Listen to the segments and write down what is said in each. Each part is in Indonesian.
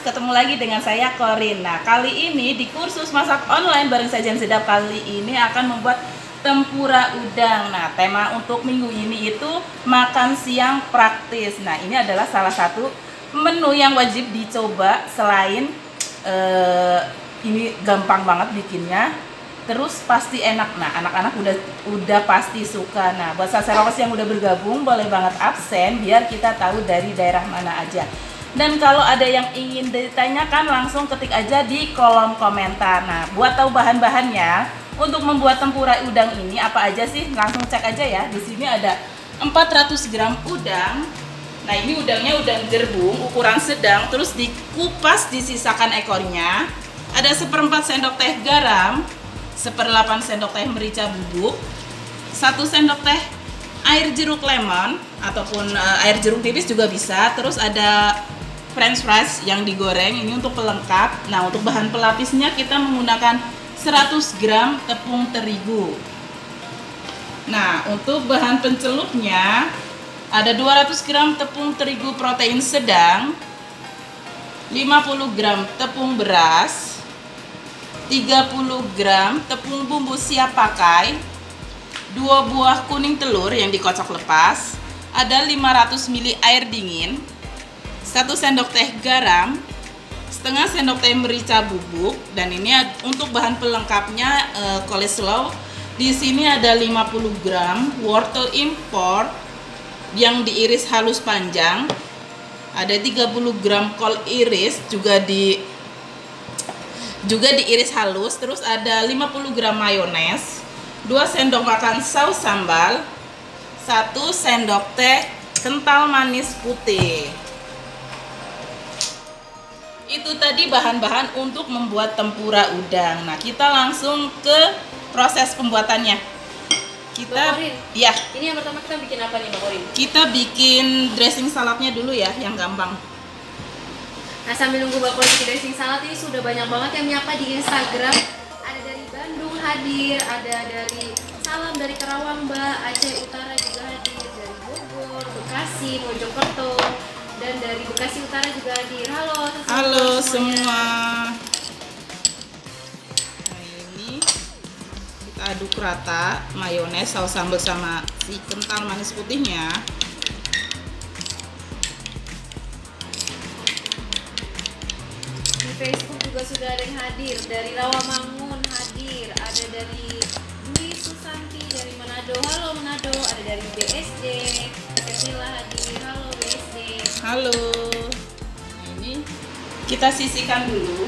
ketemu lagi dengan saya Corin. Nah, kali ini di kursus masak online bareng Sajian Sedap kali ini akan membuat tempura udang. Nah, tema untuk minggu ini itu makan siang praktis. Nah, ini adalah salah satu menu yang wajib dicoba selain ini gampang banget bikinnya. Terus pasti enak. Nah, anak-anak udah pasti suka. Nah, buat sasarovers yang udah bergabung boleh banget absen biar kita tahu dari daerah mana aja. Dan kalau ada yang ingin ditanyakan langsung ketik aja di kolom komentar. Nah, buat tahu bahan-bahannya untuk membuat tempura udang ini apa aja sih? Langsung cek aja ya. Di sini ada 400 gram udang. Nah, ini udangnya udang gerbung ukuran sedang, terus dikupas disisakan ekornya. Ada 1/4 sendok teh garam, 1/8 sendok teh merica bubuk, 1 sendok teh air jeruk lemon ataupun air jeruk nipis juga bisa. Terus ada French fries yang digoreng, ini untuk pelengkap. Nah, untuk bahan pelapisnya kita menggunakan 100 gram tepung terigu. Nah, untuk bahan pencelupnya ada 200 gram tepung terigu protein sedang, 50 gram tepung beras, 30 gram tepung bumbu siap pakai, 2 buah kuning telur yang dikocok lepas, ada 500 ml air dingin, 1 sendok teh garam, setengah sendok teh merica bubuk, dan ini untuk bahan pelengkapnya coleslaw. Di sini ada 50 gram wortel impor yang diiris halus panjang, ada 30 gram kol iris juga diiris halus, terus ada 50 gram mayones, 2 sendok makan saus sambal, 1 sendok teh kental manis putih. Itu tadi bahan-bahan untuk membuat tempura udang. Nah, kita langsung ke proses pembuatannya. Ini yang pertama kita bikin apa nih, Mbak Corin? Kita bikin dressing saladnya dulu ya, yang gampang. Nah, sambil nunggu Mbak Corin bikin dressing salad, ini sudah banyak banget yang menyapa di Instagram. Ada dari Bandung hadir, ada dari Salam dari Karawang, Mbak, Aceh Utara juga hadir, dari Bogor, Bekasi, Mojokerto, dan dari Bekasi Utara juga hadir. Halo semua. Nah, ini kita aduk rata mayones, saus sambal sama si kental manis putihnya. Di Facebook juga sudah ada yang hadir, dari Rawamangun hadir, ada dari Dwi Susanti dari Manado. Halo Manado, ada dari BSD, Kecila hadir. Halo BSD. Halo. Nah, ini kita sisihkan dulu.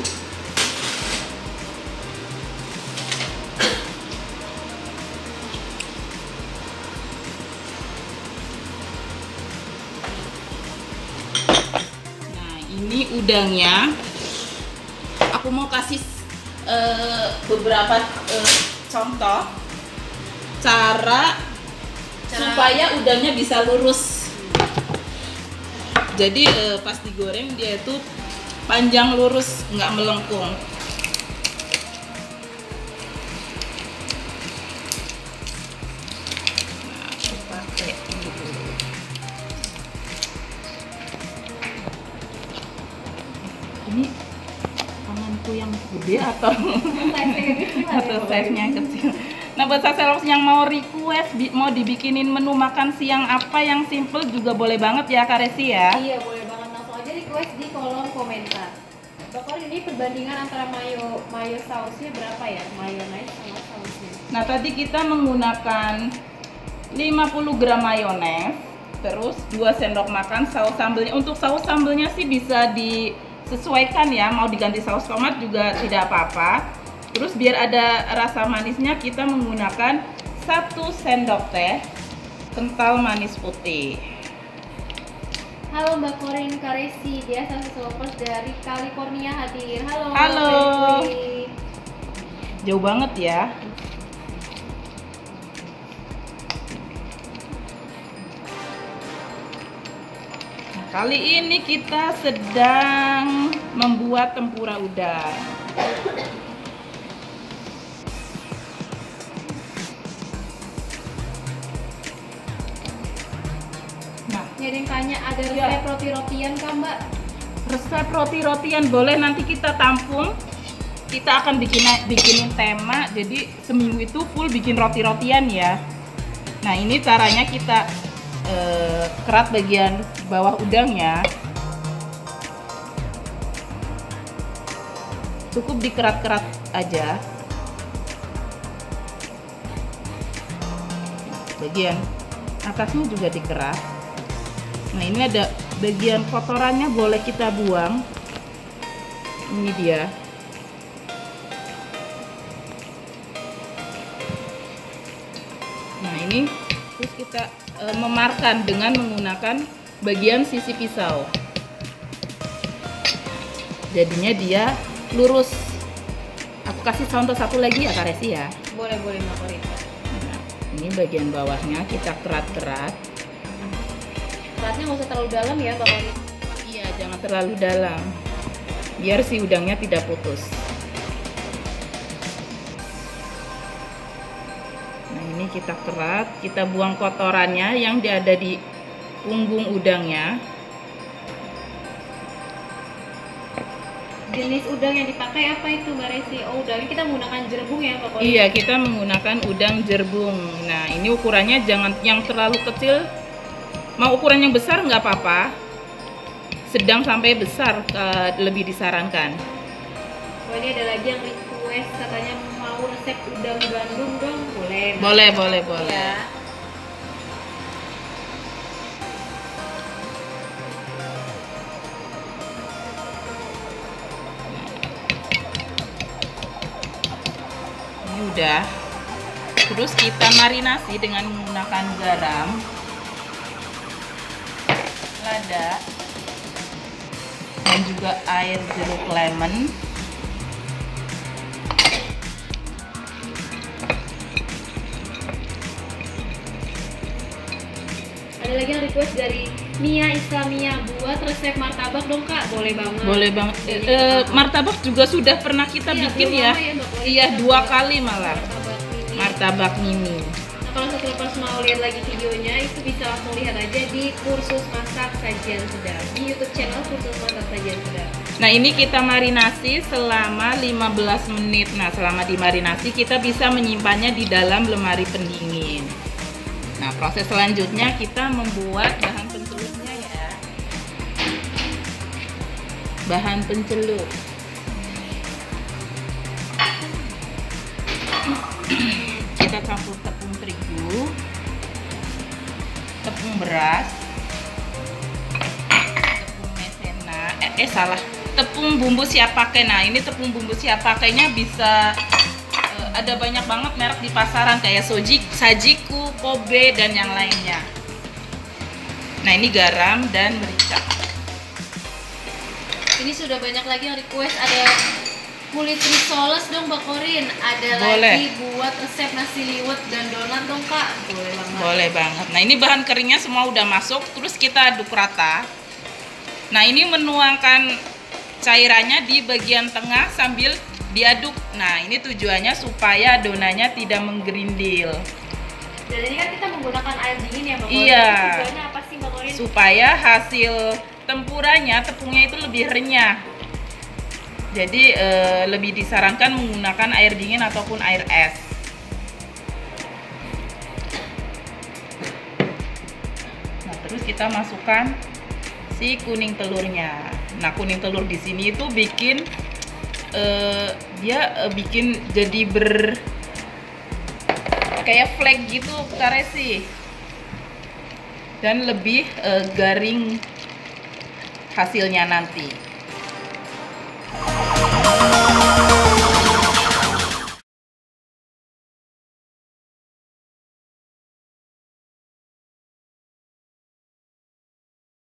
Nah, ini udangnya. Aku mau kasih beberapa contoh cara supaya udangnya bisa lurus. Jadi pas digoreng dia itu panjang lurus, nggak melengkung. Nah, aku pakai dulu. Ini tanganku yang gede atau size-nya yang kecil. Nah, buat sasarovers yang mau request mau dibikinin menu makan siang apa yang simple juga boleh banget ya Kak Resi ya. Iya, boleh banget, langsung aja request di kolom komentar. Mbak Corin, ini perbandingan antara mayo sausnya berapa ya? Mayonnaise sama sausnya. Nah, tadi kita menggunakan 50 gram mayones, terus 2 sendok makan saus sambelnya. Untuk saus sambelnya sih bisa disesuaikan ya, mau diganti saus tomat juga tidak apa-apa. Terus biar ada rasa manisnya kita menggunakan 1 sendok teh kental manis putih. Halo Mbak Corin, Kak Resi, dia sasarovers dari California hadir. Halo. Halo. Mbak Resi. Jauh banget ya. Nah, kali ini kita sedang membuat tempura udang. Ada yang tanya, ada resep roti-rotian kah Mbak? resep roti-rotian boleh, nanti kita tampung. Kita akan bikinin tema, jadi seminggu itu full bikin roti-rotian ya. Nah ini caranya kita kerat bagian bawah udangnya. Cukup dikerat-kerat aja. Bagian atasnya juga dikerat. Nah ini ada bagian kotorannya, boleh kita buang. Ini dia. Nah ini terus kita memarkan dengan menggunakan bagian sisi pisau. Jadinya dia lurus. Aku kasih contoh satu lagi ya Kak Resi ya. Boleh Mbak Korin. Nah, ini bagian bawahnya kita kerat-kerat. Keratnya nggak usah terlalu dalam ya Mbak Korin. Iya, jangan terlalu dalam. Biar si udangnya tidak putus. Nah ini kita kerat, kita buang kotorannya yang ada di punggung udangnya. Jenis udang yang dipakai apa itu Mbak Resi? Oh, udangnya kita menggunakan jerbung ya Mbak Korin? Iya, kita menggunakan udang jerbung. Nah ini ukurannya jangan yang terlalu kecil. Mau ukuran yang besar nggak apa-apa. Sedang sampai besar lebih disarankan. Oh, ini ada lagi yang request katanya mau resep udang Bandung dong, boleh? Boleh. Ya. Ini udah. Terus kita marinasi dengan menggunakan garam, lada, dan juga air jeruk lemon. Ada lagi yang request dari Mia Islamia, buat resep martabak dong Kak, boleh banget. Boleh banget. Martabak juga sudah pernah kita bikin ya. Iya, 2 kali malah. Martabak mini. Nah kalau sobat mau lihat lagi videonya itu bisa langsung lihat aja di kursus masak sajian sedap di YouTube channel kursus masak sajian sedap. Nah ini kita marinasi selama 15 menit. Nah selama dimarinasi kita bisa menyimpannya di dalam lemari pendingin. Nah proses selanjutnya kita membuat bahan pencelupnya ya. Bahan pencelup. Kita campur tepung terigu, tepung beras, tepung maizena, tepung bumbu siap pakai. Nah ini tepung bumbu siap pakainya bisa ada banyak banget merek di pasaran kayak Sajiku, Kobe dan yang lainnya. Nah ini garam dan merica. Ini sudah banyak lagi yang request, ada kulit risoles dong Mbak Korin, ada Boleh. lagi buat resep nasi liwet dan donat dong Kak, boleh banget. Boleh banget. Nah ini bahan keringnya semua udah masuk, terus kita aduk rata. Nah ini menuangkan cairannya di bagian tengah sambil diaduk. Nah ini tujuannya supaya adonannya tidak menggerindil. Dan ini kan kita menggunakan air dingin ya Mbak Korin. Iya. Tujuannya apa sih Mbak Korin? Supaya hasil tempuranya, tepungnya itu lebih renyah. Jadi lebih disarankan menggunakan air dingin ataupun air es. Nah, terus kita masukkan si kuning telurnya. Nah, kuning telur di sini itu bikin bikin jadi kayak flake gitu Kak Resi. Dan lebih garing hasilnya nanti.